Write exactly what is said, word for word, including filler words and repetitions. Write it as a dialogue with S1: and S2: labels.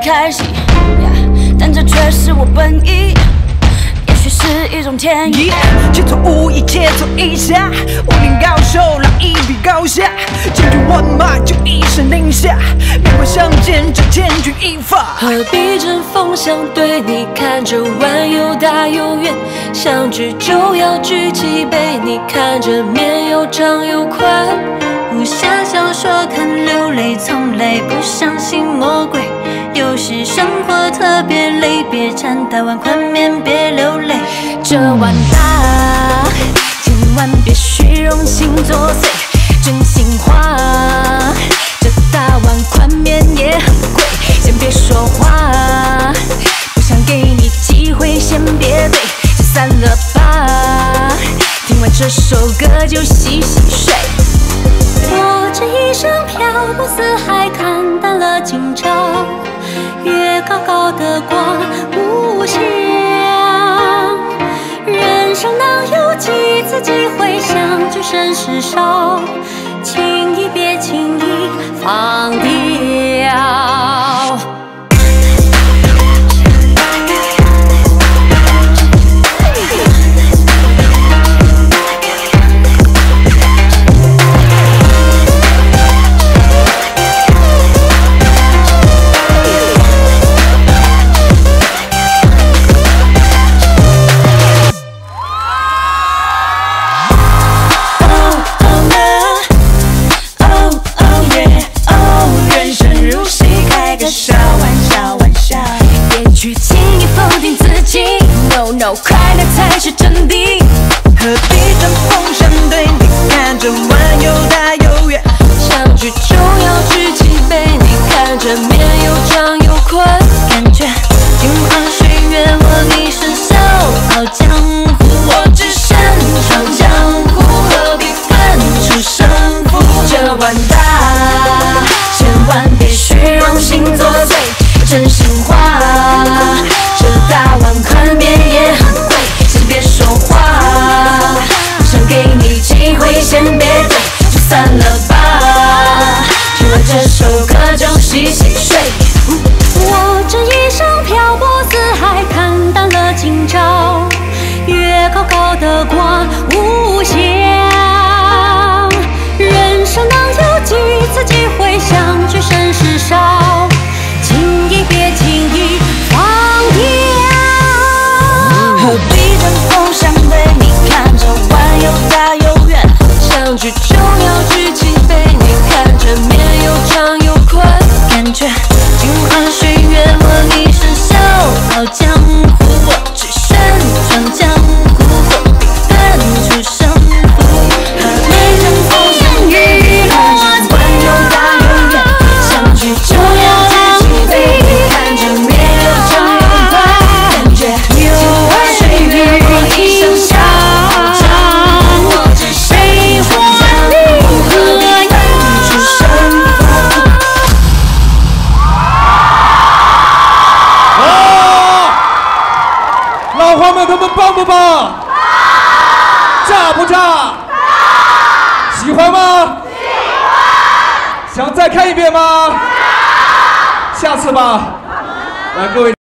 S1: 开戏，但这却是我本意。 也许是一种天意，
S2: yeah, 切磋武艺，切磋一下，武林高手，来一比高下，千军万马就一声令下，面馆相见，这千钧一发。
S3: 何必针锋相对？你看这碗又大又圆，相聚就要举起杯。你看这面又长又宽，
S4: 武侠小说看流泪，从来不相信魔鬼。 有时生活特别累，别馋大碗宽面，别流泪。
S3: 这碗大，千万别虚荣心作祟，真心话。这大碗宽面也很贵，先别说话，不想给你机会，先别对，就散了吧。听完这首歌就洗洗睡。
S4: 我这一生漂泊四海，看淡了今朝。 月高高的挂无限，人生能有几次机会相聚甚是少，轻易别轻易放掉。
S3: No， 快乐才是真谛。
S2: 何必针锋相对？你看这碗又大又圆，
S3: 相聚就要举起杯。你看这面又长又宽，
S4: 感觉镜花水月，我一生笑傲江湖。
S3: 我只身闯江湖，何必分出胜负？这碗大，千万别虚荣心作祟，真心话。这大碗宽面也很贵，先别说话，不想给你机会，先别对，就散了吧。听完这首歌就洗洗睡。
S4: 我这一生漂泊四海，看淡了今朝。月高高的挂无限，人生能有几次机会相聚甚是少，轻易别轻易放掉。
S1: 何必针锋相对？你看这碗又大又圆，
S3: 相聚就要举起杯。你看这面又长又宽，
S4: 感觉镜花水月，我一生笑傲江湖。我只身闯江湖，何必分出胜负？
S1: 何必针锋相对？看这碗又大又圆，相聚就要举起杯。你看这面又长又宽，感觉镜花水月。
S5: 老黄们，他们棒不棒？炸不炸？喜欢吗？喜欢。想再看一遍吗？下次吧。来，各位。